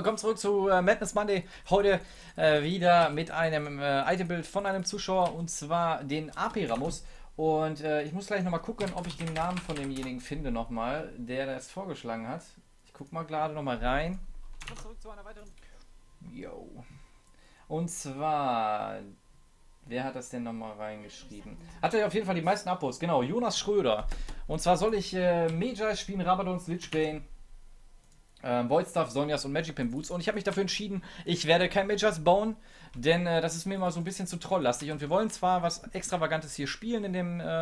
willkommen zurück zu Madness Monday. Heute wieder mit einem Itembild von einem Zuschauer und zwar den AP Ramos. Und ich muss gleich nochmal gucken, ob ich den Namen von demjenigen finde nochmal, der das vorgeschlagen hat. Ich gucke mal gerade nochmal rein. Zurück zu einer weiteren. Yo. Und zwar, wer hat das denn nochmal reingeschrieben? Hatte auf jeden Fall die meisten Upvotes, genau, Jonas Schröder. Und zwar soll ich Magi spielen, Rabadons, Lichbane, Voidstaff, Sonjas und Magic Pen Boots. Und ich habe mich dafür entschieden, ich werde kein Mages bauen, denn das ist mir mal so ein bisschen zu trolllastig. Und wir wollen zwar was Extravagantes hier spielen in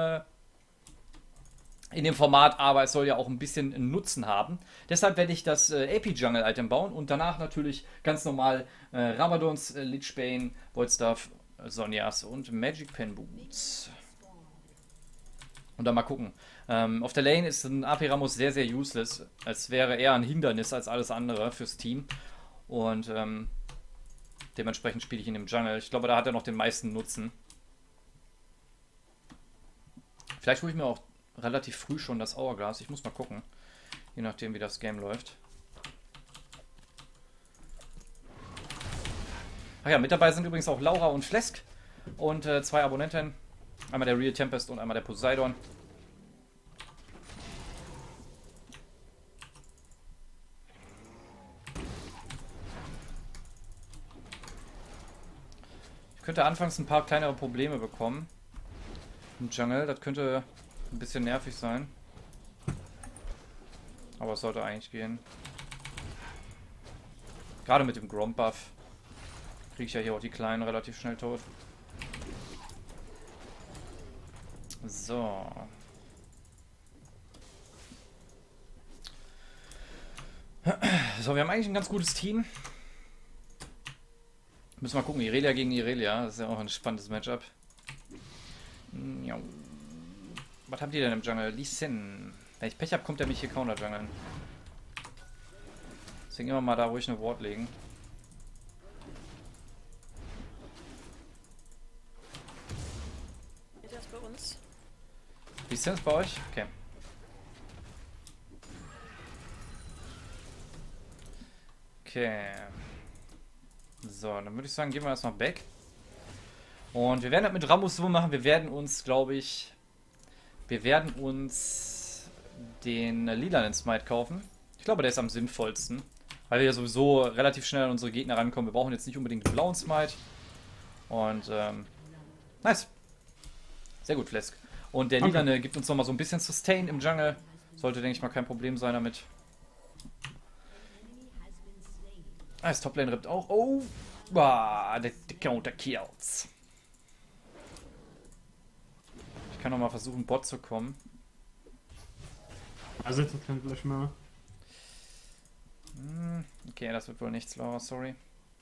dem Format, aber es soll ja auch ein bisschen Nutzen haben. Deshalb werde ich das AP-Jungle-Item bauen und danach natürlich ganz normal Rabadons, Lichbane, Voidstaff, Sonjas und Magic Pen Boots. Und dann mal gucken. Auf der Lane ist ein AP Ramos sehr, sehr useless. Es wäre eher ein Hindernis als alles andere fürs Team. Und dementsprechend spiele ich ihn im Jungle. Ich glaube, da hat er noch den meisten Nutzen. Vielleicht hole ich mir auch relativ früh schon das Hourglass. Ich muss mal gucken. Je nachdem, wie das Game läuft. Ach ja, mit dabei sind übrigens auch Laura und Flesk. Und zwei Abonnenten. Einmal der Real Tempest und einmal der Poseidon. Ich könnte anfangs ein paar kleinere Probleme bekommen im Jungle. Das könnte ein bisschen nervig sein. Aber es sollte eigentlich gehen. Gerade mit dem Gromp-Buff kriege ich ja hier auch die Kleinen relativ schnell tot. So. So, wir haben eigentlich ein ganz gutes Team. Müssen wir mal gucken, Irelia gegen Irelia. Das ist ja auch ein spannendes Matchup. Ja. Was habt ihr denn im Jungle? Lee Sin. Wenn ich Pech habe, kommt er mich hier counter-jungeln. Deswegen immer mal da ruhig eine Ward legen. Geht das bei uns? Lee Sin ist bei euch? Okay. Okay. So, dann würde ich sagen, gehen wir erstmal back. Und wir werden das mit Ramos so machen, wir werden uns, glaube ich, den lilanen Smite kaufen. Ich glaube, der ist am sinnvollsten. Weil wir ja sowieso relativ schnell an unsere Gegner rankommen. Wir brauchen jetzt nicht unbedingt den blauen Smite. Und, nice. Sehr gut, Flesk. Und der lilane gibt uns nochmal so ein bisschen Sustain im Jungle. Sollte, denke ich mal, kein Problem sein damit. Das Toplane rippt auch. Oh! Der Counter-Kills. Ich kann noch mal versuchen, Bot zu kommen. Also, das kann gleich mal. Okay, das wird wohl nichts, Laura, sorry.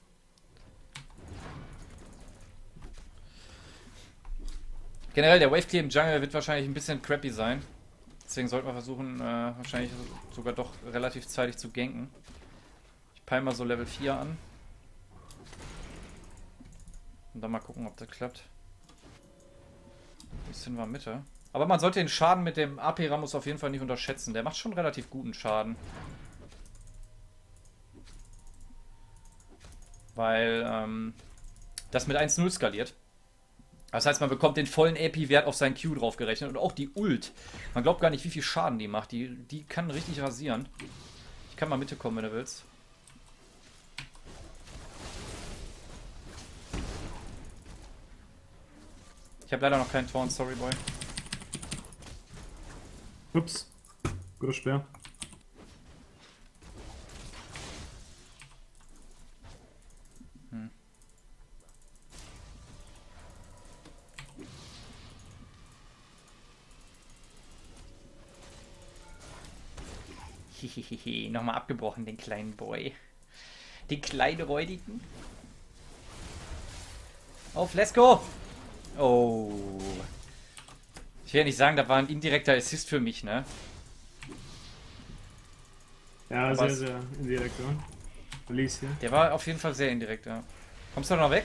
Generell, der Wave Clear im Jungle wird wahrscheinlich ein bisschen crappy sein. Deswegen sollten wir versuchen, wahrscheinlich sogar doch relativ zeitig zu ganken. Ich peile mal so Level 4 an. Und dann mal gucken, ob das klappt. Ein bisschen war Mitte. Aber man sollte den Schaden mit dem AP Ramos auf jeden Fall nicht unterschätzen. Der macht schon relativ guten Schaden. Weil das mit 1-0 skaliert. Das heißt, man bekommt den vollen AP-Wert auf seinen Q drauf gerechnet. Und auch die Ult. Man glaubt gar nicht, wie viel Schaden die macht. Die kann richtig rasieren. Ich kann mal Mitte kommen, wenn du willst. Ich habe leider noch keinen Taunt, sorry boy. Ups. Guter Speer. Hihihihi, nochmal abgebrochen, den kleinen Boy. Den kleinen Räudigen. Auf, let's go! Oh. Ich will ja nicht sagen, da war ein indirekter Assist für mich, ne? Ja, Aber sehr indirekt, oder? Release hier. Der war auf jeden Fall sehr indirekt, ja. Kommst du noch weg?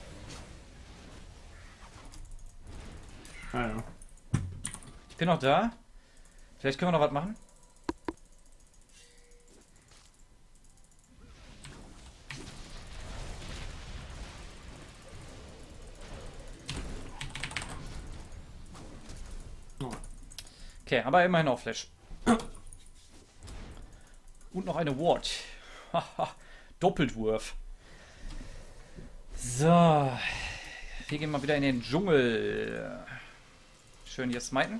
Ah ja. Ich bin noch da. Vielleicht können wir noch was machen. Okay, aber immerhin auch Flash. Und noch eine Ward. Haha, Doppeltwurf. So. Wir gehen mal wieder in den Dschungel. Schön hier smiten.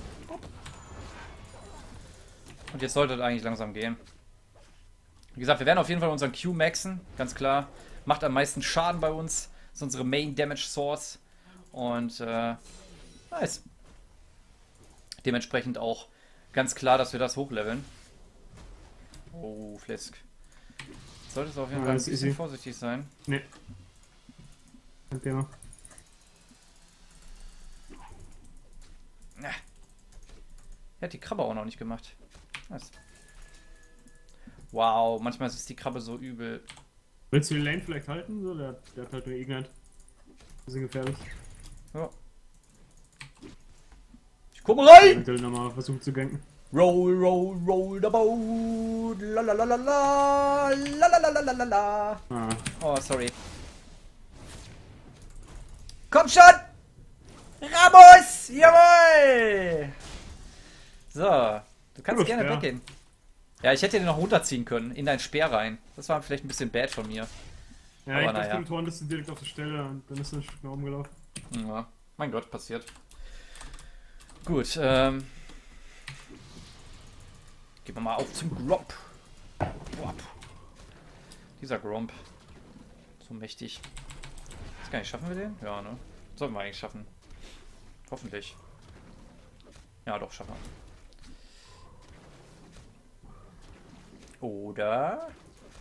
Und jetzt sollte es eigentlich langsam gehen. Wie gesagt, wir werden auf jeden Fall unseren Q maxen. Ganz klar. Macht am meisten Schaden bei uns. Das ist unsere Main Damage Source. Und nice. Dementsprechend auch ganz klar, dass wir das hochleveln. Oh, Flisk. Sollte es auf jeden Fall ein bisschen vorsichtig sein. Nee. Kein Thema. Er hat die Krabbe auch noch nicht gemacht. Nice. Wow, manchmal ist die Krabbe so übel. Willst du die Lane vielleicht halten? So, der hat halt nur Ignite. Bisschen gefährlich. Ja. Ich komme rein! Eventuell nochmal versuchen zu ganken. Roll, roll, roll the boat. La la la la la. La la la la la la. Ah. Oh, sorry. Komm schon! Ramos! Jawohl! So, du kannst gerne Speer. weggehen. Ja, ich hätte den noch runterziehen können, in dein Speer rein. Das war vielleicht ein bisschen bad von mir. Ja, Aber ich naja. dachte, du tauntest direkt auf der Stelle und dann ist er ein Stück nach oben gelaufen. Ja, mein Gott, passiert. Gut, gehen wir mal auf zum Gromp. Dieser Gromp. So mächtig. Ist gar nicht, schaffen wir den? Ja, ne? Sollten wir eigentlich schaffen. Hoffentlich. Ja, doch, schaffen wir. Oder...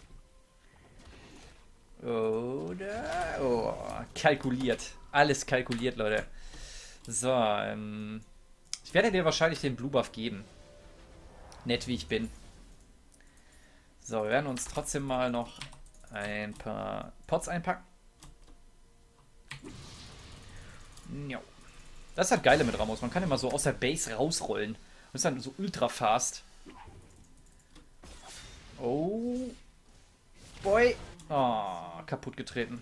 Oh, kalkuliert. Alles kalkuliert, Leute. So, ich werde dir wahrscheinlich den Blue Buff geben. Nett wie ich bin. So, wir werden uns trotzdem mal noch ein paar Pots einpacken. Jo. Das ist halt geile mit Ramos. Man kann immer so aus der Base rausrollen. Und ist dann so ultra fast. Oh. Boy. Oh, kaputt getreten.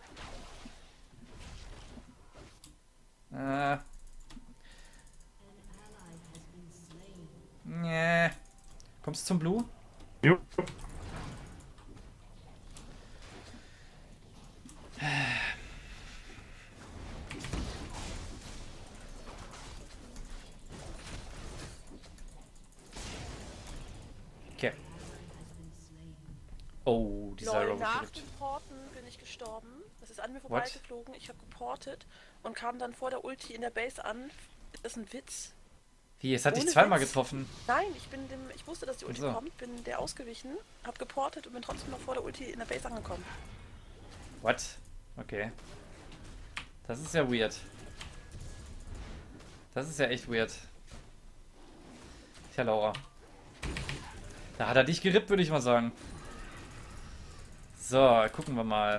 Nee. Kommst du zum Blue? Jo. Okay. Oh, dieser Lol, nach Robot. dem Porten bin ich gestorben. Es ist an mir vorbeigeflogen. Ich habe geportet und kam dann vor der Ulti in der Base an. Ist das ein Witz? Wie, es hat dich Ohne zweimal Witz. getroffen. Nein, ich wusste, dass die Ulti Ach so. kommt, bin der ausgewichen, habe geportet und bin trotzdem noch vor der Ulti in der Base angekommen. What? Okay. Das ist ja weird. Das ist ja echt weird. Tja, Laura. Da hat er dich gerippt, würde ich mal sagen. So, gucken wir mal.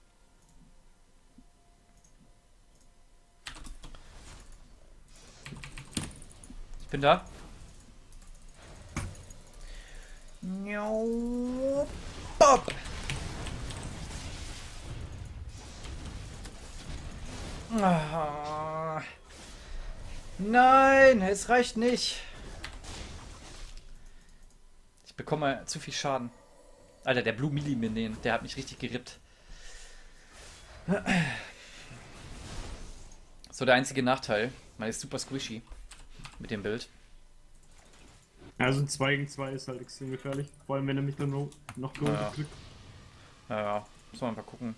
Ich bin da. Bob. Ah. Nein, es reicht nicht. Ich bekomme zu viel Schaden. Alter, der Blue Melee Minion, der hat mich richtig gerippt. So, der einzige Nachteil. Man ist super squishy mit dem Bild. Ja, so ein 2 gegen 2 ist halt extrem gefährlich. Vor allem, wenn er mich dann noch Gold Ja. kriegt. Ja, muss man mal gucken.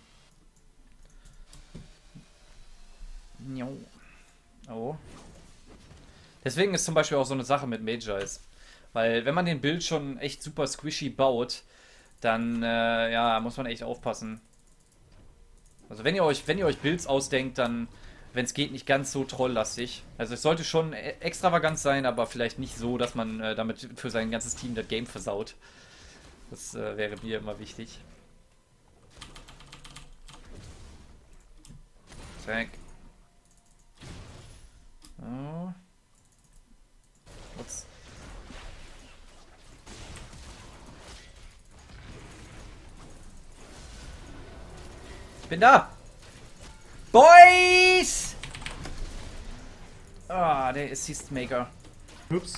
Jo. Oh. Deswegen ist zum Beispiel auch so eine Sache mit Magi's. Weil wenn man den Bild schon echt super squishy baut, dann ja, muss man echt aufpassen. Also wenn ihr euch Builds ausdenkt, dann, wenn es geht, nicht ganz so trolllastig. Also es sollte schon extravagant sein, aber vielleicht nicht so, dass man damit für sein ganzes Team das Game versaut. Das wäre mir immer wichtig. Zack. Oh. Ups. Ich bin da! Boys! Ah, der Assist Maker. Ups.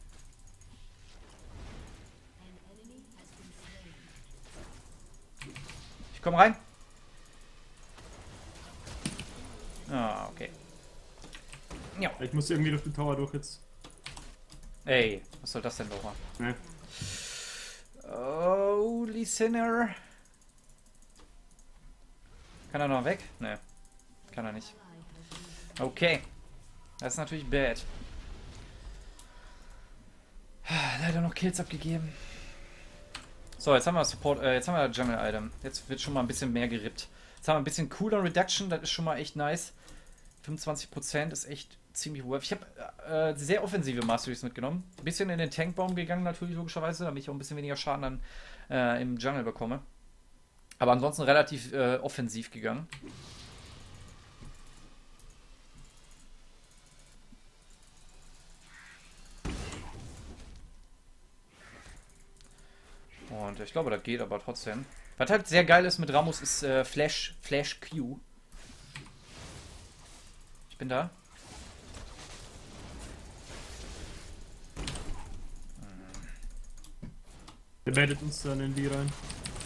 Ich komm rein. Ah, okay. Ja. Ich muss irgendwie durch den Tower durch jetzt. Ey, was soll das denn, Laura? Ne. Holy Sinner. Kann er noch weg? Ne. Kann er nicht. Okay. Das ist natürlich bad. Leider noch Kills abgegeben. So, jetzt haben wir Support, jetzt haben wir Jungle Item. Jetzt wird schon mal ein bisschen mehr gerippt. Jetzt haben wir ein bisschen Cooldown Reduction, das ist schon mal echt nice. 25% ist echt ziemlich worth. Ich habe sehr offensive Masteries mitgenommen. Ein bisschen in den Tankbaum gegangen natürlich, logischerweise, damit ich auch ein bisschen weniger Schaden dann im Jungle bekomme. Aber ansonsten relativ offensiv gegangen. Und ich glaube, das geht aber trotzdem. Was halt sehr geil ist mit Rammus ist Flash Q. Ich bin da. Der baitet uns dann in die rein.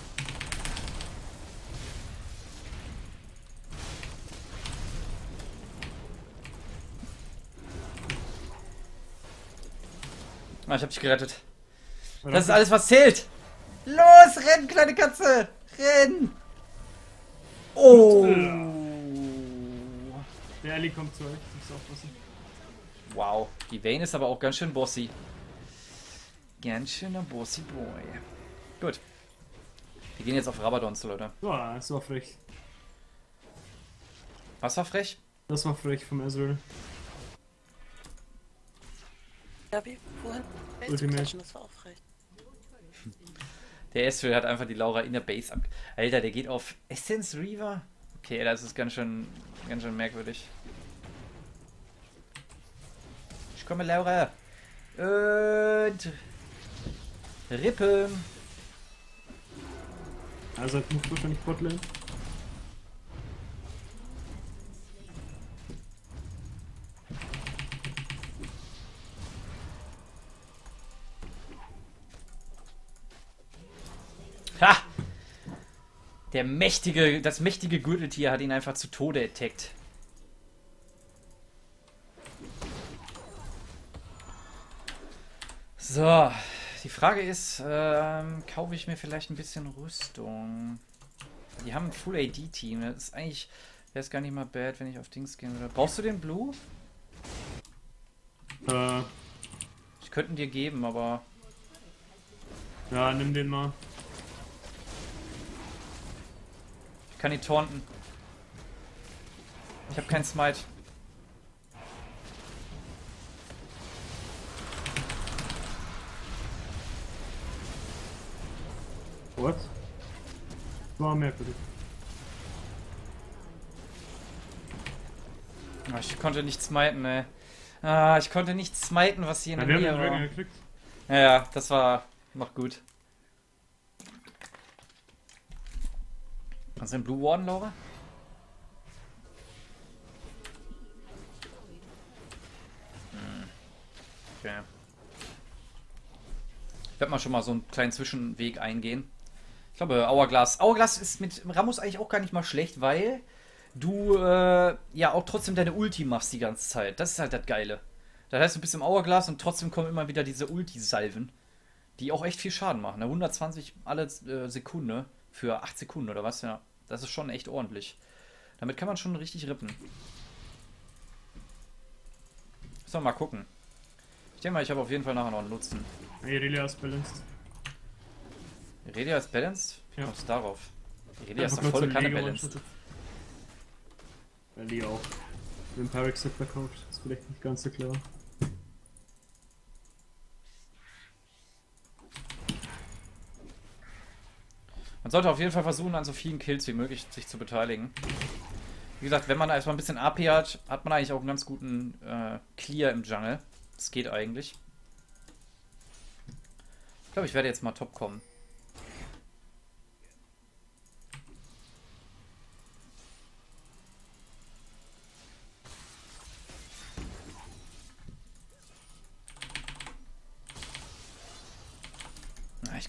Ah, ich hab dich gerettet. Das ist alles, was zählt. Los, renn, kleine Katze. Renn. Oh. Der Ellie kommt zu euch. Muss aufpassen. Wow, die Vayne ist aber auch ganz schön bossy. Ganz schöner bossy Boy. Gut. Wir gehen jetzt auf Rabadons, Leute. Boah, das war frech. Was war frech? Das war frech vom Ezreal. Ja, wie vorhin. Ultimate. Das war auch frech. Der Ezreal hat einfach die Laura in der Base ab... Alter, der geht auf Essence Reaver? Okay, das ist ganz schön merkwürdig. Ich komme, Laura. Und... Rippen. Also hat Move wahrscheinlich Botlane. Ha! Das mächtige Gürteltier hat ihn einfach zu Tode attackt. So, die Frage ist, kaufe ich mir vielleicht ein bisschen Rüstung? Die haben ein Full AD-Team. Das ist eigentlich, wäre es gar nicht mal bad, wenn ich auf Dings gehen würde. Brauchst du den Blue? Ich könnte ihn dir geben, aber... Ja, nimm den mal. Ich kann ihn taunten. Ich habe keinen Smite. What? War merkwürdig. Oh, ich konnte nicht smiten, ey. Ah, ich konnte nicht smiten, was hier in der Ja, wir haben Nähe den war. Dragon gekriegt. Ja, ja, das war noch gut. Kannst du den Blue Warden, Laura? Okay. Ich werde mal schon mal so einen kleinen Zwischenweg eingehen. Ich glaube, Hourglass. Hourglass ist mit Rammus eigentlich auch gar nicht mal schlecht, weil du ja auch trotzdem deine Ulti machst die ganze Zeit. Das ist halt das Geile. Das heißt, du bist im Hourglass und trotzdem kommen immer wieder diese Ulti-Salven, die auch echt viel Schaden machen. 120 alle Sekunde für 8 Sekunden oder was? Ja, das ist schon echt ordentlich. Damit kann man schon richtig rippen. So, mal gucken. Ich denke mal, ich habe auf jeden Fall nachher noch einen Nutzen. Irelia ist balanced. Irelia ist balanced? Wie Ja. kommst du darauf? Irelia ist Einfach doch nur volle zur Kanne Liga balanced. one-shottet. Weil die auch. Wenn Parexit verkauft, ist vielleicht nicht ganz so klar. Man sollte auf jeden Fall versuchen, an so vielen Kills wie möglich sich zu beteiligen. Wie gesagt, wenn man da erstmal ein bisschen AP hat, hat man eigentlich auch einen ganz guten Clear im Jungle. Das geht eigentlich. Ich glaube, ich werde jetzt mal top kommen.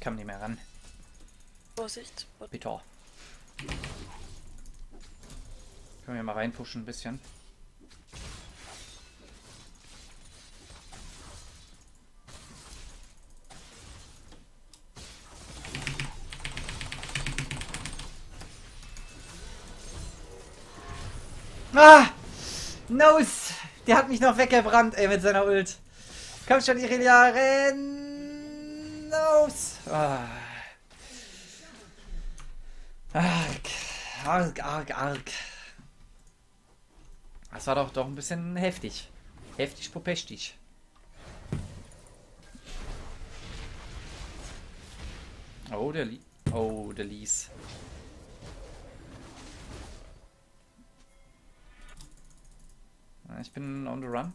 kann nicht mehr ran. Vorsicht. Bitte. Können wir mal reinpushen ein bisschen. Ah! Nose! Der hat mich noch weggebrannt, ey, mit seiner Ult. Komm schon, Irelia, renn! Nose! Ah. Arg. Das war doch ein bisschen heftig. Heftig popestig. Oh, der Lies. Ich bin on the run.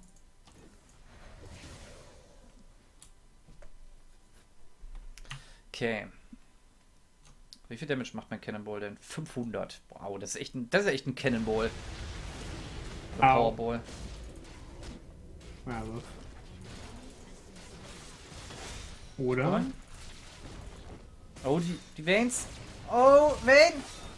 Okay. Wie viel Damage macht mein Cannonball denn? 500. Wow, das ist echt ein Cannonball. Oder Powerball. Ja, aber. Oder? Oh, die Veins. Oh, Vayne!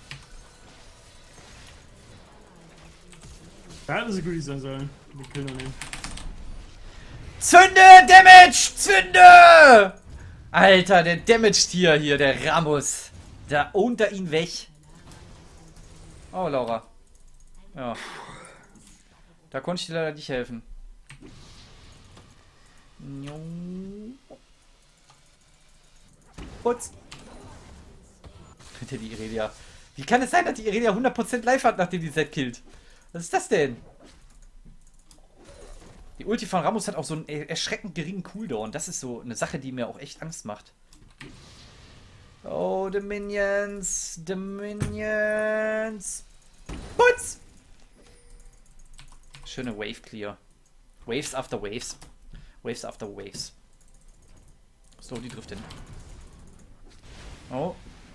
Da hätte sie gut sein sollen. Wir killen noch nicht. Zünde! Damage! Zünde! Alter, der Damage-Tier hier, der Ramos. Da ownt er ihn weg. Oh, Laura. Ja. Da konnte ich dir leider nicht helfen. Putz. Die Irelia. Wie kann es sein, dass die Irelia 100% live hat, nachdem die Z killt? Was ist das denn? Die Ulti von Ramos hat auch so einen erschreckend geringen Cooldown. Das ist so eine Sache, die mir auch echt Angst macht. Oh, the Minions. The Minions. Putz! Schöne Wave Clear. Waves after Waves. Waves after Waves. So, die trifft hin. Oh.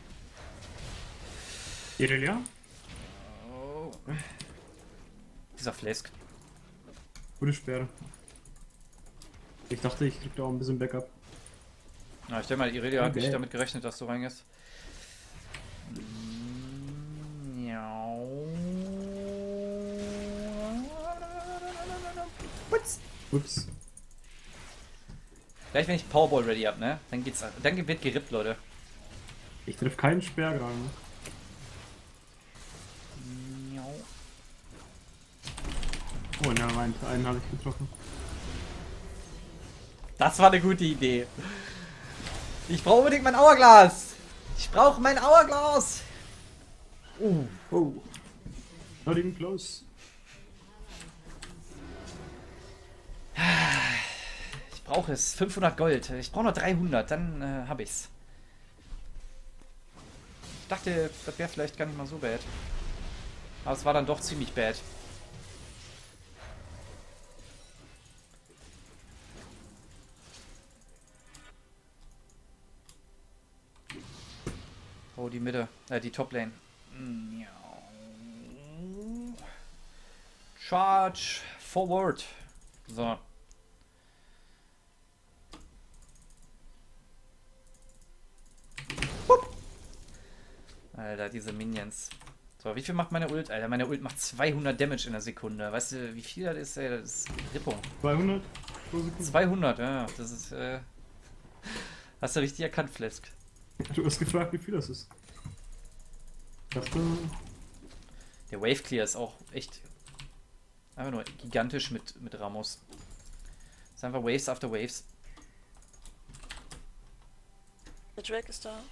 Irelia? Oh. Dieser Flask. Gute Sperre. Ich dachte, ich krieg da auch ein bisschen Backup. Ja, ich denke mal, Irelia hat Okay. nicht damit gerechnet, dass du reingehst. Ups. Gleich wenn ich Powerball ready hab, ne? Dann wird gerippt, Leute. Ich treffe keinen Speer gerade. Oh nein, einen habe ich getroffen. Das war eine gute Idee. Ich brauche unbedingt mein Hourglass. Ich brauche mein Hourglass. Oh. Not even close. Ich brauche es. 500 Gold. Ich brauche noch 300, dann habe ich's. Ich dachte, das wäre vielleicht gar nicht mal so bad. Aber es war dann doch ziemlich bad. Oh, die Mitte. Die Top-Lane. Charge forward. So. Alter, diese Minions. So, wie viel macht meine Ult? Alter, meine Ult macht 200 Damage in der Sekunde. Weißt du, wie viel das ist? Ey, das ist Rippung. 200 pro Sekunde. 200, ja. Das ist, hast du richtig erkannt, Flask. Du hast gefragt, wie viel das ist. Ich dachte... Der Wave Clear ist auch echt einfach nur gigantisch mit Ramos. Das ist einfach Waves after Waves. Der Drake ist da.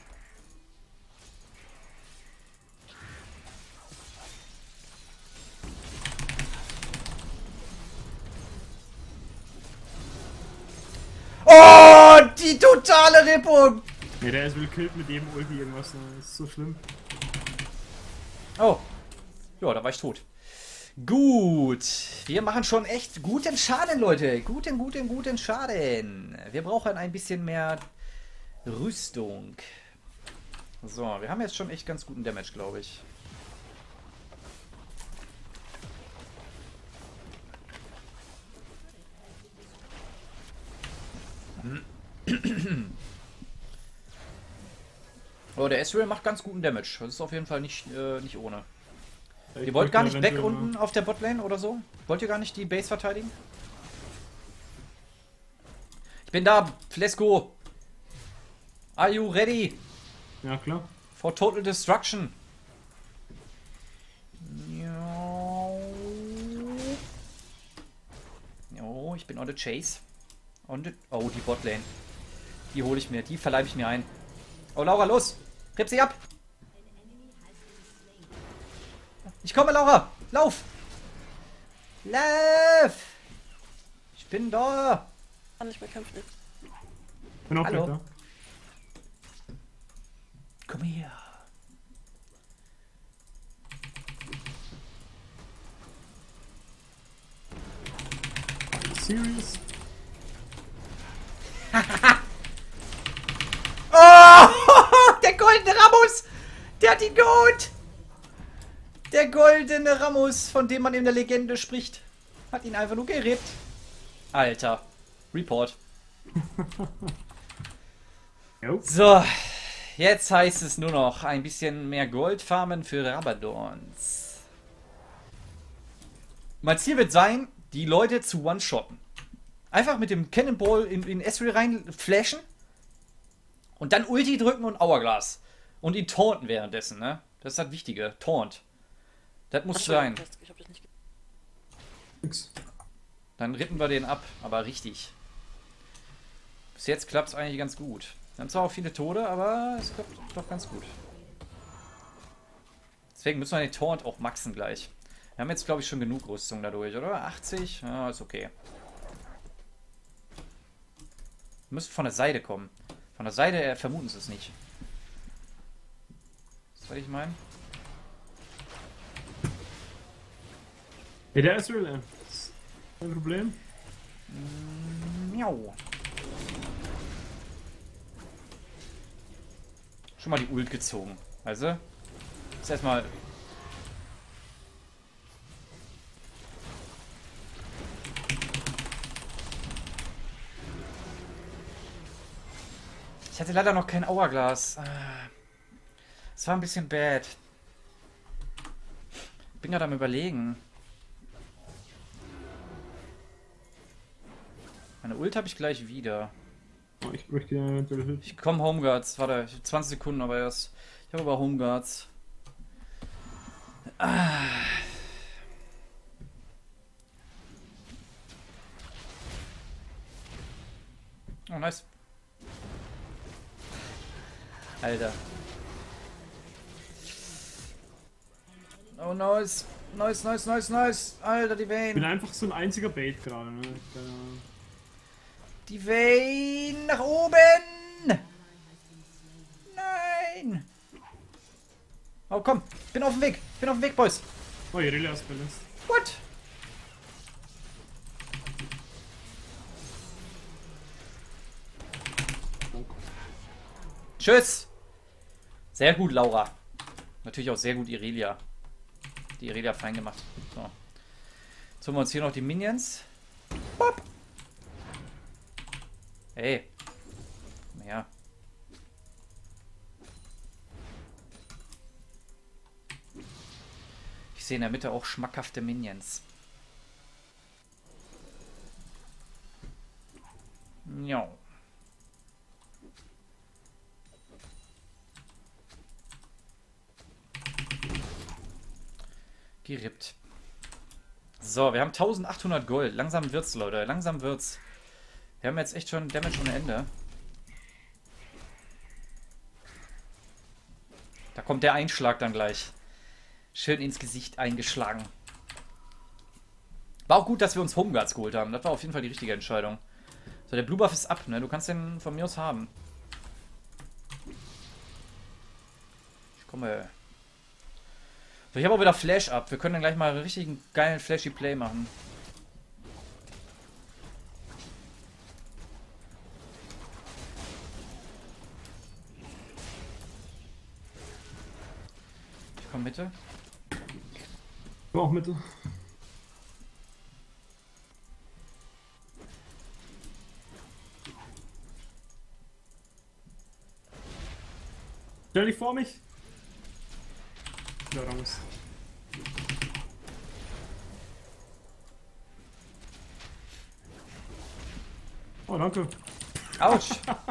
Oh, die totale Rippung! Ja, der ist will killt mit jedem Ulti irgendwas. Das ist so schlimm. Oh. Ja, da war ich tot. Gut. Wir machen schon echt guten Schaden, Leute. Guten Schaden. Wir brauchen ein bisschen mehr Rüstung. So, wir haben jetzt schon echt ganz guten Damage, glaube ich. Oh, der Ezreal macht ganz guten Damage. Das ist auf jeden Fall nicht ohne. Ich Ihr wollt gar nicht weg eventuell unten auf der Botlane oder so? Wollt ihr gar nicht die Base verteidigen? Ich bin da. Let's go. Are you ready Ja, klar. for total destruction? Jo, ich bin on the chase. Oh, die Botlane. Die hole ich mir. Die verleibe ich mir ein. Oh, Laura, los. Ripp sie ab. Ich komme, Laura. Lauf. Lauf. Ich bin da. Kann nicht mehr kämpfen. Bin auch Hallo. gleich da. Komm her. Serious? Oh, der goldene Ramos. Der hat ihn geholt. Der goldene Ramos, von dem man in der Legende spricht, hat ihn einfach nur gerippt. Alter. Report. Jo. So, jetzt heißt es nur noch ein bisschen mehr Gold farmen für Rabadons. Mein Ziel wird sein, die Leute zu one-shotten. Einfach mit dem Cannonball in Ezreal rein flashen und dann Ulti drücken und Hourglass. Und ihn taunten währenddessen, ne? Das ist das Wichtige. Taunt. Das muss sein. Ich hab das nicht Nix. Dann rippen wir den ab, aber richtig. Bis jetzt klappt es eigentlich ganz gut. Wir haben zwar auch viele Tode, aber es klappt doch ganz gut. Deswegen müssen wir den Taunt auch maxen gleich. Wir haben jetzt, glaube ich, schon genug Rüstung dadurch, oder? 80? Ja, ist okay. Wir müssen von der Seite kommen. Von der Seite vermuten sie es nicht. Das was ich meine? Ja, der Ezreal, ey. Das ist kein Problem. Miau. Schon mal die Ult gezogen. Also, ist erstmal. Ich hatte leider noch kein Hourglass. Das war ein bisschen bad. Bin gerade am Überlegen. Meine Ult habe ich gleich wieder. Oh, ich bräuchte ja eventuell Hilfe. Ich komme Homeguards. Warte, 20 Sekunden aber erst. Ich habe aber Homeguards. Oh, nice. Alter. Oh, nice. Nice, nice, nice, nice. Alter, die Ich bin Vayne. einfach so ein einziger Bait gerade, ne? Die Vayne nach oben. Nein. Oh, komm. Bin auf dem Weg. Bin auf dem Weg, Boys. Oh, Irelia ist balanced. What? Tschüss. Sehr gut, Laura. Natürlich auch sehr gut, Irelia. Die Irelia fein gemacht. So. Jetzt holen wir uns hier noch die Minions. Bop. Hey. Komm her. Ich sehe in der Mitte auch schmackhafte Minions. Ja. Gerippt. So, wir haben 1800 Gold. Langsam wird's, Leute. Langsam wird's. Wir haben jetzt echt schon Damage ohne Ende. Da kommt der Einschlag dann gleich. Schön ins Gesicht eingeschlagen. War auch gut, dass wir uns Homeguards geholt haben. Das war auf jeden Fall die richtige Entscheidung. So, der Blue Buff ist ab, ne? Du kannst den von mir aus haben. Ich komme. So, ich habe auch wieder Flash ab. Wir können dann gleich mal einen richtigen geilen Flashy Play machen. Ich komme Mitte. Ich auch Mitte. Stell dich vor mich. Ja, Ramos. Oh, danke. Autsch.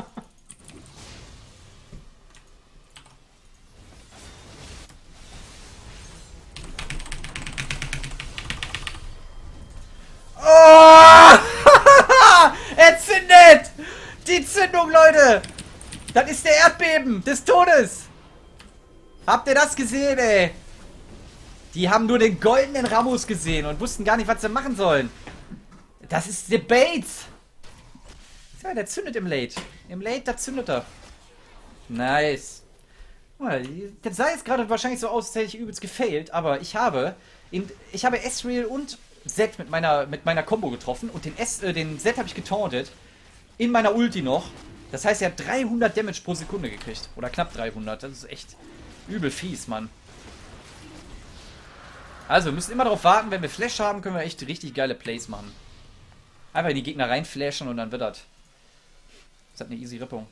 Oh! Erzündet! Die Zündung, Leute! Das ist der Erdbeben des Todes! Habt ihr das gesehen, ey? Die haben nur den goldenen Ramos gesehen und wussten gar nicht, was sie machen sollen. Das ist Debates! Ja, der zündet im Late. Im Late, da zündet er. Nice. Das sah jetzt gerade wahrscheinlich so aus, als hätte ich übelst gefailt, aber ich habe Ezreal und Zed mit meiner Combo getroffen und den Zed habe ich getauntet. In meiner Ulti noch. Das heißt, er hat 300 Damage pro Sekunde gekriegt. Oder knapp 300. Das ist echt übel fies, Mann. Also, wir müssen immer darauf warten, wenn wir Flash haben, können wir echt richtig geile Plays machen. Einfach in die Gegner reinflashen und dann wird das. Das hat eine easy Rippung.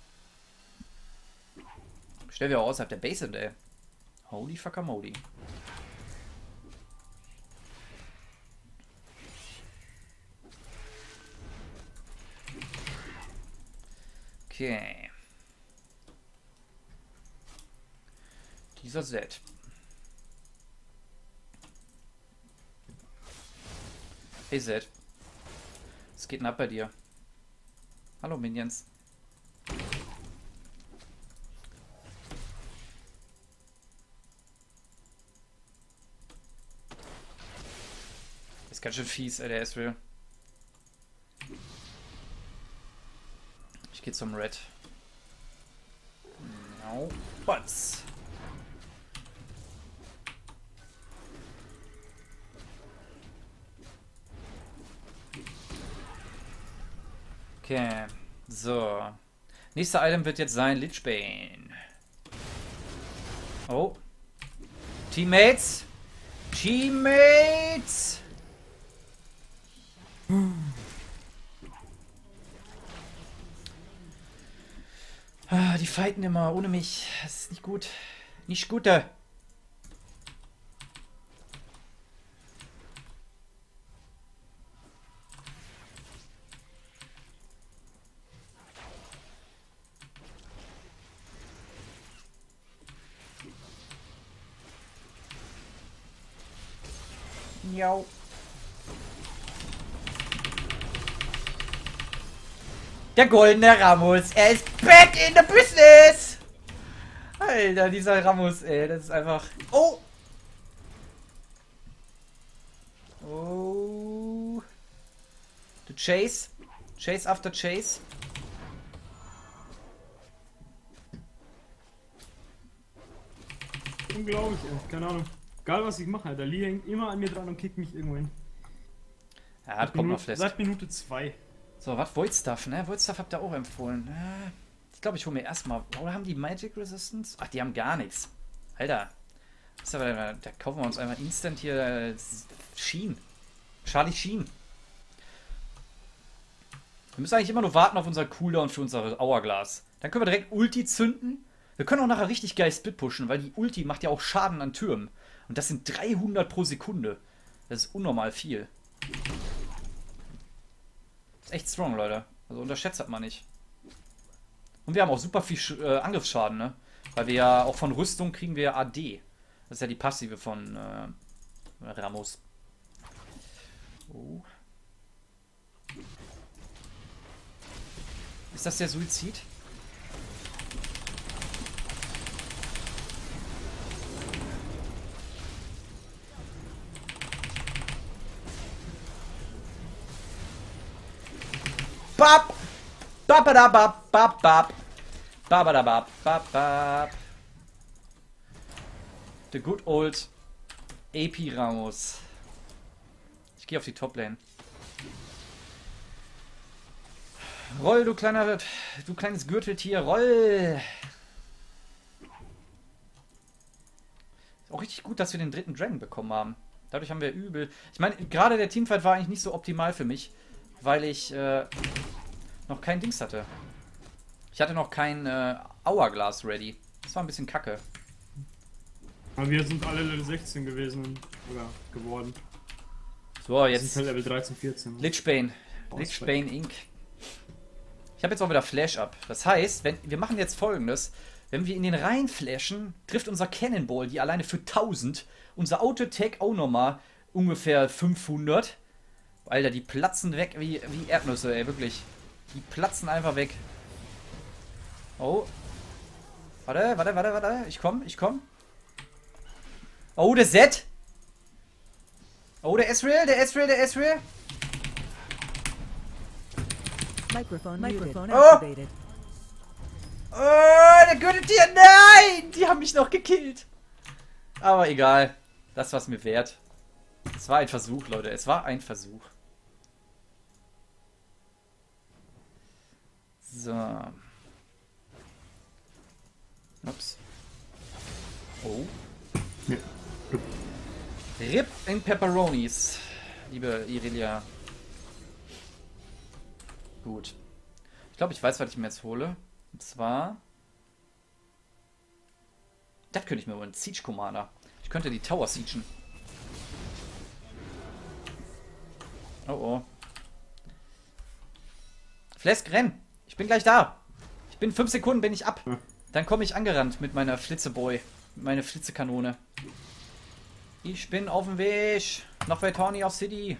Stell wir auch außerhalb der Base sind, ey. Holy fucker Modi. Okay. Dieser Set. Hey Zed. Was geht denn ab bei dir? Hallo Minions. Ist ganz schön fies, ey, der Ezreal. Ich gehe zum Red. No buts. Okay, so. Nächster Item wird jetzt sein Lich Bane. Oh. Teammates. Teammates. Ah, die fighten immer ohne mich. Das ist nicht gut. Nicht gut da. Miau. Der goldene Ramos, er ist back in the business! Alter, dieser Ramos, ey, das ist einfach... Oh! Oh... The Chase. Chase after Chase. Unglaublich, ey. Keine Ahnung. Egal was ich mache, Alter. Lee hängt immer an mir dran und kickt mich irgendwo hin. Ja, das kommt noch fest. Seit Minute 2. So, was? Void Stuff, ne? Void Stuff habt ihr auch empfohlen. Ich glaube, ich hole mir erstmal... Oder haben die Magic Resistance? Ach, die haben gar nichts. Alter. Das ist aber, da kaufen wir uns einfach instant hier Sheen. Charlie Sheen. Wir müssen eigentlich immer nur warten auf unser Cooldown für unser Hourglass. Dann können wir direkt Ulti zünden. Wir können auch nachher richtig geil Split pushen, weil die Ulti macht ja auch Schaden an Türmen. Und das sind 300 pro Sekunde. Das ist unnormal viel. Das ist echt strong, Leute. Also unterschätzt das mal nicht. Und wir haben auch super viel Angriffsschaden, ne? Weil wir ja auch von Rüstung kriegen wir AD. Das ist ja die Passive von Ramos. Oh. Ist das der Suizid? Bap! Babadabab, bab. Babadabab, bab. The good old AP Ramos. Ich gehe auf die Toplane. Roll, du kleines Gürteltier, roll! Ist auch richtig gut, dass wir den dritten Dragon bekommen haben. Dadurch haben wir übel... Ich meine, gerade der Teamfight war eigentlich nicht so optimal für mich, weil ich noch kein Dings hatte. Ich hatte noch kein Hourglass ready. Das war ein bisschen kacke. Aber wir sind alle Level 16 gewesen. Oder geworden. So, Wir jetzt sind halt Level 13, 14. Lichbane. Lichbane Inc. Ich habe jetzt auch wieder Flash-Up. Das heißt, wir machen jetzt Folgendes. Wenn wir in den Reihen flashen, trifft unser Cannonball, die alleine für 1000, unser Auto-Attack auch nochmal ungefähr 500. Alter, die platzen weg wie Erdnüsse, ey, wirklich. Die platzen einfach weg. Oh. Warte. Ich komm. Oh, der Zed. Oh, der Ezreal. Microphone Oh! activated. Oh, der Gürteltier. Nein! Die haben mich noch gekillt. Aber egal. Das war's mir wert. Es war ein Versuch, Leute. Es war ein Versuch. So. Ups. Oh. Ja. Rip in Pepperonis. Liebe Irelia. Gut. Ich glaube, ich weiß, was ich mir jetzt hole. Und zwar... Das könnte ich mir holen. Siege Commander. Ich könnte die Tower siegen. Oh oh. Flesk, renn! Ich bin gleich da. Ich bin 5 Sekunden, bin ich ab. Dann komme ich angerannt mit meiner Flitzeboy. Mit meiner Flitzekanone. Ich bin auf dem Weg. Nach Vetani auf City.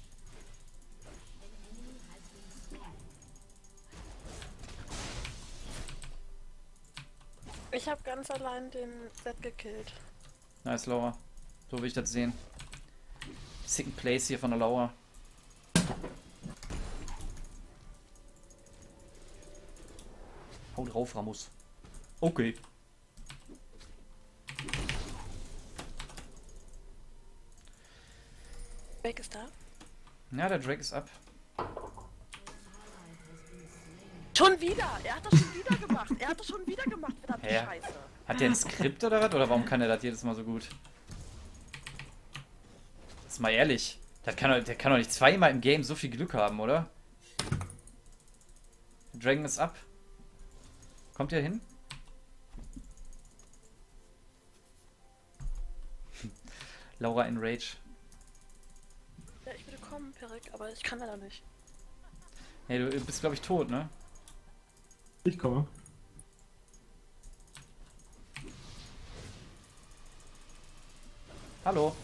Ich habe ganz allein den Set gekillt. Nice, Laura. So will ich das sehen. Sicken Place hier von der Laura. Hau drauf, Ramos. Okay. Drake ist da. Ja, der Drake ist ab. Schon wieder! Er hat das schon wieder gemacht. Verdammte Hä? Scheiße. Hat der ein Skript oder was? Oder warum kann er das jedes Mal so gut? Ist mal ehrlich. Der kann doch nicht zweimal im Game so viel Glück haben, oder? Der Dragon ist ab. Kommt ihr hin? Laura in Rage. Ja, ich würde kommen, Perik, aber ich kann leider nicht. Hey, du bist, glaube ich, tot, ne? Ich komme. Hallo.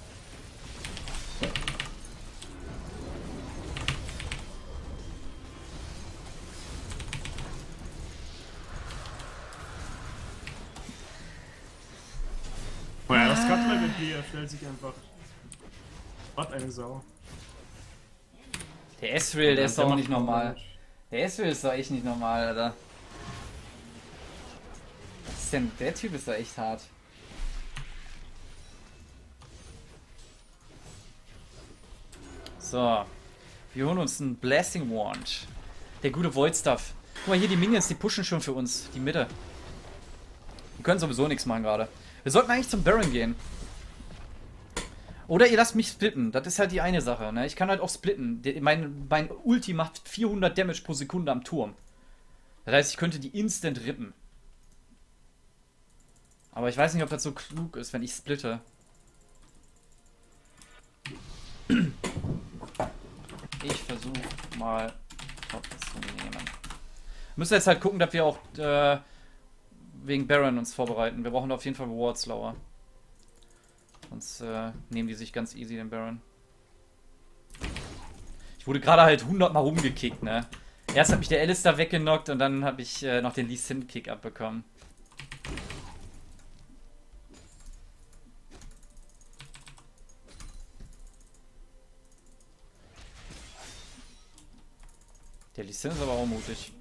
Oh ja, das Cutler hier stellt sich einfach. Was eine Sau. Der Ezreal, der ist doch auch macht nicht normal. Der Ezreal ist doch echt nicht normal, Alter. Was ist denn? Der Typ ist doch echt hart. So. Wir holen uns einen Blasting Wand. Der gute Void Stuff. Guck mal hier, die Minions, die pushen schon für uns. Die Mitte. Wir können sowieso nichts machen gerade. Wir sollten eigentlich zum Baron gehen. Oder ihr lasst mich splitten. Das ist halt die eine Sache. Ne? Ich kann halt auch splitten. Mein Ulti macht 400 Damage pro Sekunde am Turm. Das heißt, ich könnte die instant rippen. Aber ich weiß nicht, ob das so klug ist, wenn ich splitte. Ich versuche mal Top zu nehmen. Wir müssen jetzt halt gucken, dass wir auch wegen Baron uns vorbereiten. Wir brauchen auf jeden Fall Wards, Laura. Sonst nehmen die sich ganz easy den Baron. Ich wurde gerade halt 100 Mal rumgekickt, ne? Erst hat mich der Alistair weggenockt und dann habe ich noch den Lee Sin Kick abbekommen. Der Lee Sin ist aber auch mutig.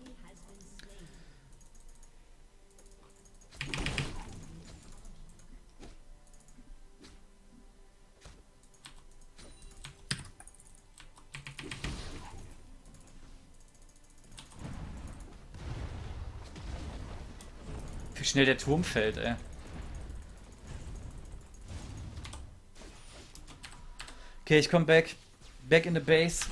Wie schnell der Turm fällt, ey. Okay, ich komme back. Back in the base.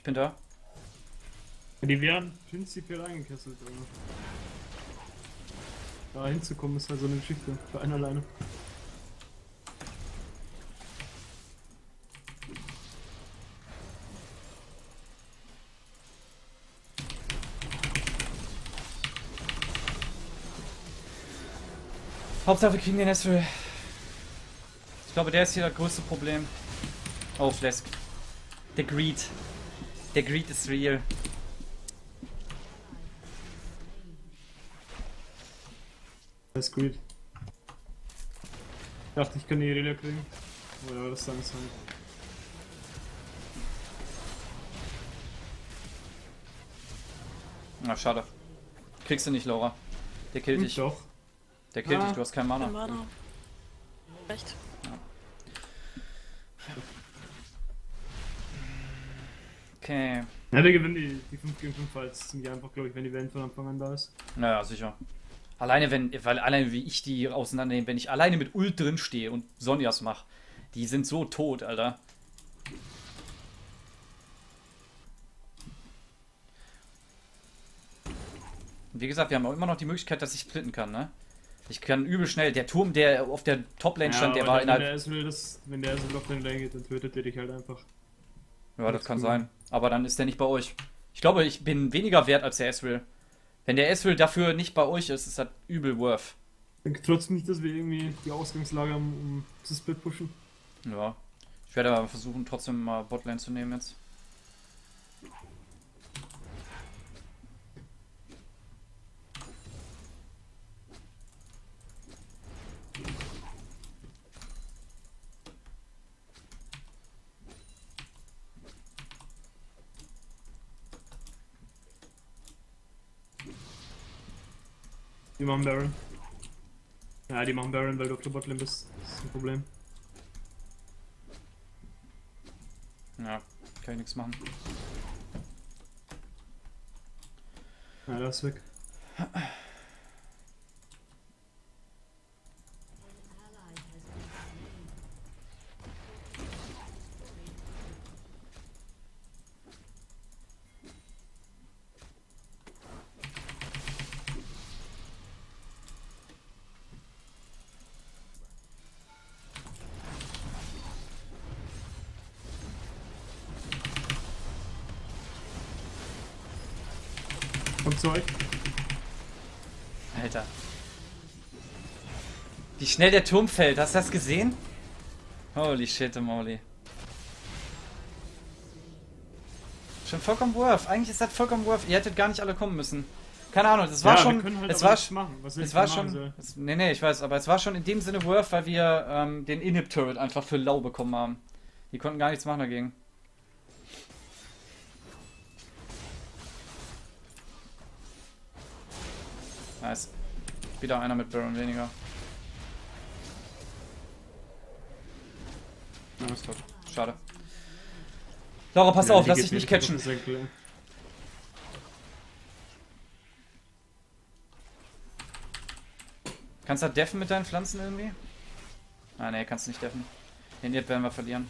bin da. Ja, die werden prinzipiell eingekesselt, aber da hinzukommen ist halt so eine Geschichte für einen alleine. Hauptsache wir kriegen den Ezreal. Ich glaube, der ist hier das größte Problem. Oh, Flesk. Der Greed. Der Greed ist real. Das ist gut. Ich dachte, ich kann die Irelia kriegen. Oder das dann sein. Na, schade. Kriegst du nicht, Laura. Der killt dich. Doch. Der killt dich, du hast keinen Mana. Mana. Recht. Okay. Ja, wir gewinnen die 5 gegen 5 Fights ziemlich einfach, glaube ich, wenn die Welt von Anfang an da ist. Naja, sicher. Alleine wie ich die auseinandernehme, wenn ich alleine mit Ult drin stehe und Sonjas mache, die sind so tot, Alter. Und wie gesagt, wir haben auch immer noch die Möglichkeit, dass ich splitten kann, ne? Ich kann übel schnell, der Turm, der auf der Top-Lane stand, der war innerhalb... Wenn der Ezreal auf den Lane geht, dann tötet der dich halt einfach. Ja, das kann sein. Aber dann ist der nicht bei euch. Ich glaube, ich bin weniger wert als der Ezreal. Wenn der Ezreal dafür nicht bei euch ist, ist das übel worth. Ich denke trotzdem nicht, dass wir irgendwie die Ausgangslage haben, um zu Split pushen. Ja. Ich werde aber versuchen, trotzdem mal Botlane zu nehmen jetzt. Die machen Baron. Ja, die machen Baron, weil du auf der Botlane bist. Das ist ein Problem. Ja, kann ich nichts machen. Ja, der ist weg. Kommt zu euch. Alter. Wie schnell der Turm fällt, hast du das gesehen? Holy shit, moly. Schon vollkommen worth. Eigentlich ist das vollkommen worth. Ihr hättet gar nicht alle kommen müssen. Keine Ahnung, das war schon. Halt es war machen. Was es war schon. Nee, ich weiß, aber es war schon in dem Sinne worth, weil wir den Inhib-Turret einfach für lau bekommen haben. Die konnten gar nichts machen dagegen. Nice. Wieder einer mit Baron weniger. Ja, ist tot. Schade. Laura, pass auf, lass dich nicht catchen. Kannst du das deffen mit deinen Pflanzen irgendwie? Ah ne, kannst du nicht deffen. Den Nerd werden wir verlieren.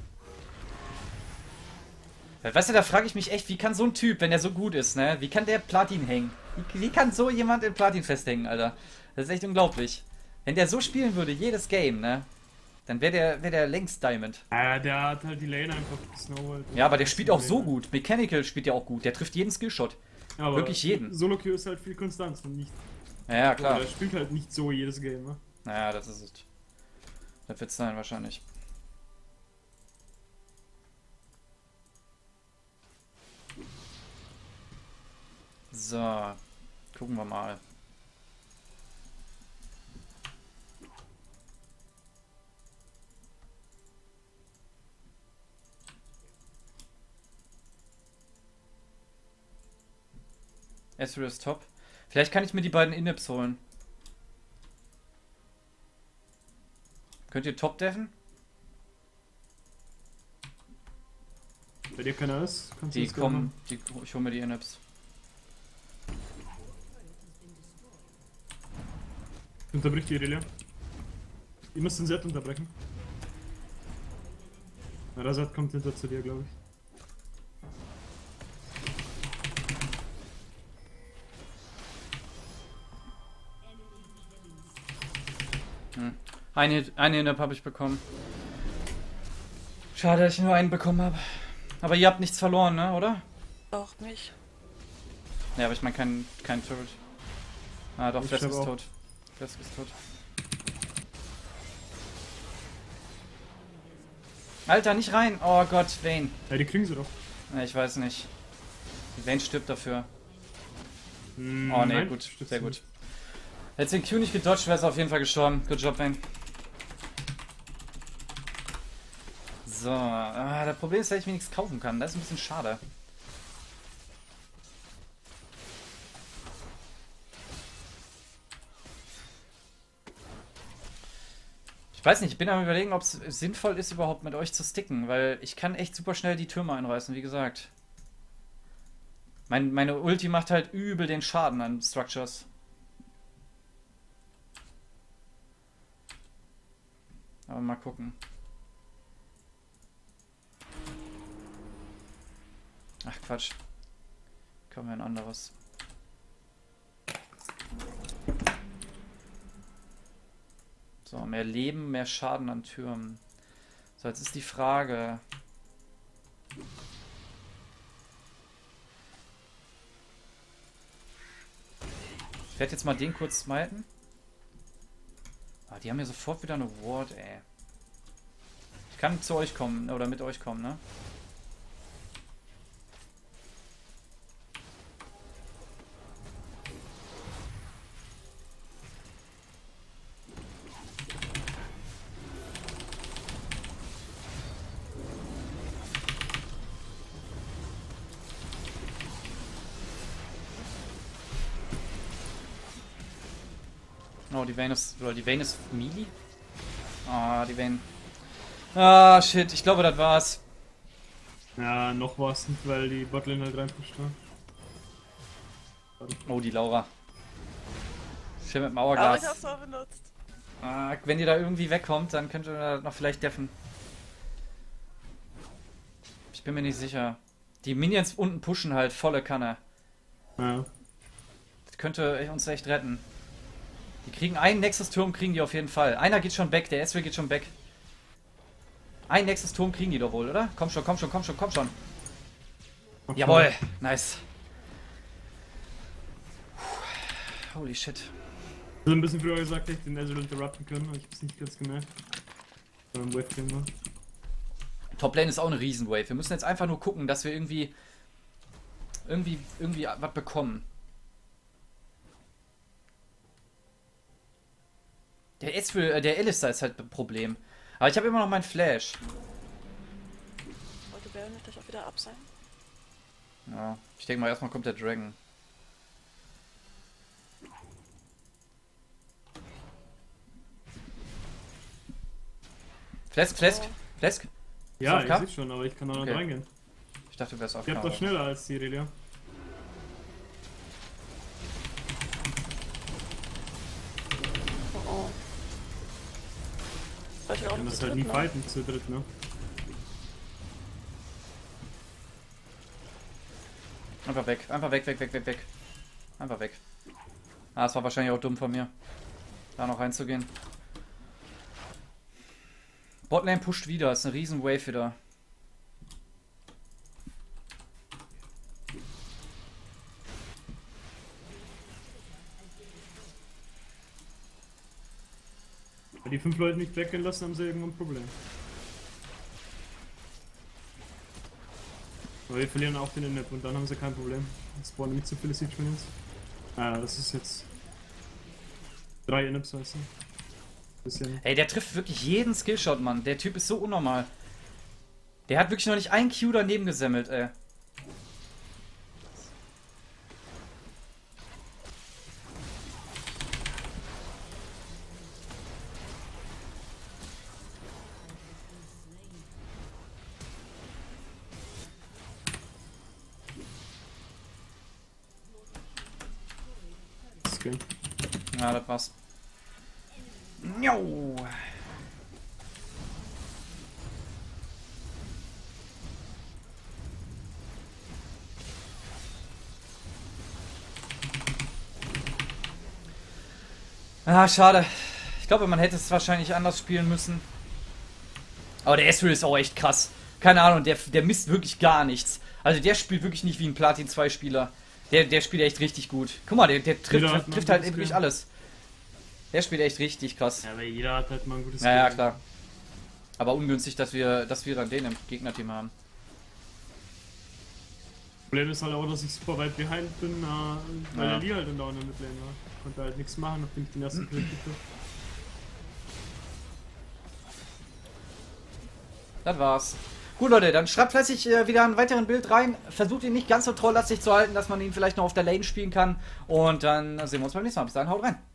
Weißt du, da frage ich mich echt, wie kann so ein Typ, wenn der so gut ist, ne? Wie kann der Platin hängen? Wie kann so jemand in Platin festhängen, Alter? Das ist echt unglaublich. Wenn der so spielen würde, jedes Game, ne? Dann wäre der längst Diamond. Der hat halt die Lane einfach gesnowballt. Ja, aber der spielt auch so gut. Mechanical spielt ja auch gut. Der trifft jeden Skillshot. Aber wirklich jeden. Solo-Queue ist halt viel Konstanz und nicht. Ja, klar. Der spielt halt nicht so jedes Game, ne? Naja, das ist es. Das wird es sein, wahrscheinlich. So. Gucken wir mal. Ezreal ist top. Vielleicht kann ich mir die beiden Inhibs holen. Könnt ihr top deffen? Bei dir keiner ist? Kannst Die kommen. Ich hole mir die Inhibs. Unterbricht die Irelia. Ihr müsst den Set unterbrechen. Na, der Set kommt hinter zu dir, glaube ich. Einen Hit-Up habe ich bekommen. Schade, dass ich nur einen bekommen habe. Aber ihr habt nichts verloren, ne, oder? Auch mich. Ja, aber ich meine kein Turret. Ah, doch, Ich Flesk ist auch. tot. Flesk ist tot. Alter, nicht rein! Oh Gott, Vayne. Ja, die kriegen sie doch. Ja, ich weiß nicht. Vayne stirbt dafür. Oh ne, Nein, gut, stimmt sehr gut. nicht. Hätte den Q nicht gedodged, wäre es auf jeden Fall gestorben. Good job, Vayne. So, das Problem ist, dass ich mir nichts kaufen kann. Das ist ein bisschen schade. Ich weiß nicht, ich bin am Überlegen, ob es sinnvoll ist, überhaupt mit euch zu sticken, weil ich kann echt super schnell die Türme einreißen, wie gesagt. Meine Ulti macht halt übel den Schaden an Structures. Aber mal gucken. Ach Quatsch. Kommen wir ein anderes. So, mehr Leben, mehr Schaden an Türmen. So, jetzt ist die Frage. Ich werde jetzt mal den kurz smiten. Ah, die haben ja sofort wieder eine Ward, ey. Ich kann zu euch kommen, oder mit euch kommen, ne? Oh, die Vayne ist... Oder die Vayne ist Melee? Ah, die Vayne. Ah, shit. Ich glaube, das war's. Ja, noch war es nicht, weil die Botlane halt reinpusht war. Oh, die Laura. Schön mit dem Aber ich Hourglass. hab's auch benutzt. Ah, wenn ihr da irgendwie wegkommt, dann könnt ihr noch vielleicht deffen. Ich bin mir nicht sicher. Die Minions unten pushen halt volle Kanne. Ja. Das könnte uns echt retten. Die kriegen einen Nexus-Turm, kriegen die auf jeden Fall. Einer geht schon back, der Ezreal geht schon back. Ein Nexus-Turm kriegen die doch wohl, oder? Komm schon, komm schon, komm schon, komm schon. Okay. Jawohl, nice. Holy shit. Also ein bisschen früher gesagt, hätte ich den Ezreal interrupten können, aber ich hab's nicht ganz gemerkt. Beim Wave war. Toplane ist auch eine Riesenwave. Wir müssen jetzt einfach nur gucken, dass wir irgendwie was bekommen. Der Alistar ist halt ein Problem. Aber ich habe immer noch meinen Flash. Wollte Baron nicht gleich auch wieder ab sein? Ja, ich denke mal, erstmal kommt der Dragon. Flesk. Ja, Ist ich AFK? sehe schon, aber ich kann auch noch Okay. reingehen. Ich dachte, du wärst auf Ich hab doch schneller als die Relia. Oh oh. Soll ich auch Wenn noch das zu halt dritt, nie ne? fighten zu dritt, ne? Einfach weg. Einfach weg. Einfach weg. Ah, es war wahrscheinlich auch dumm von mir, da noch reinzugehen. Botlane pusht wieder, ist eine riesen Wave wieder. Wenn die 5 Leute nicht weggehen lassen, haben sie irgendein Problem. Aber wir verlieren auch den Inhib und dann haben sie kein Problem. Es spawnen nicht so viele Siege Minions. Ah, das ist jetzt 3 Inhibs, weißt du. Bisschen. Ey, der trifft wirklich jeden Skillshot, Mann. Der Typ ist so unnormal. Der hat wirklich noch nicht ein Q daneben gesemmelt, ey. Das ist geil. Ja, das war's. Jo. Ah, schade. glaube, man hätte es wahrscheinlich anders spielen müssen. Aber der Ezreal ist auch echt krass. Keine Ahnung, der misst wirklich gar nichts. Also der spielt wirklich nicht wie ein Platin 2 Spieler. Der spielt echt richtig gut. Guck mal, der trifft halt wirklich alles. Der spielt echt richtig krass. Ja, weil jeder hat halt mal ein gutes Skill. Ja, klar. Aber ungünstig, dass wir dann den im Gegnerteam haben. Problem ist halt auch, dass ich super weit behind bin, weil der Lee halt in der Midlane war. Konnte halt nichts machen, nachdem ich den ersten Kill gekriegt. Das war's. Gut, Leute, dann schreibt fleißig wieder ein weiteren Bild rein. Versucht ihn nicht ganz so trolllastig zu halten, dass man ihn vielleicht noch auf der Lane spielen kann. Und dann sehen wir uns beim nächsten Mal. Bis dahin, haut rein.